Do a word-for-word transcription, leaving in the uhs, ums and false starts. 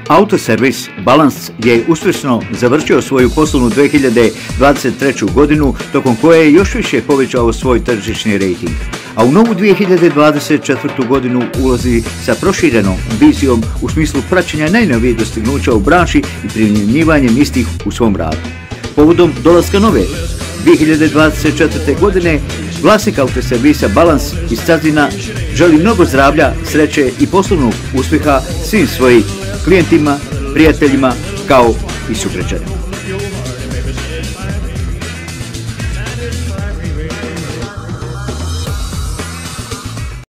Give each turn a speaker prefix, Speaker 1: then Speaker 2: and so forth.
Speaker 1: Autoservis Balans je uspješno završio svoju poslovnu dvije hiljade dvadeset treću. godinu, tokom koje je još više povećao svoj tržišni rejting. A u novu dvije hiljade dvadeset četvrtu. godinu ulazi sa proširenom vizijom u smislu praćenja najnovijih dostignuća u branši i primjenjivanjem istih u svom radu. Povodom dolaska nove dvije hiljade dvadeset četvrte. godine, vlasnik autoservisa Balans iz Cazina želi mnogo zdravlja, sreće i poslovnog uspjeha svim svojim klijentima, prijateljima kao i sugrađanima.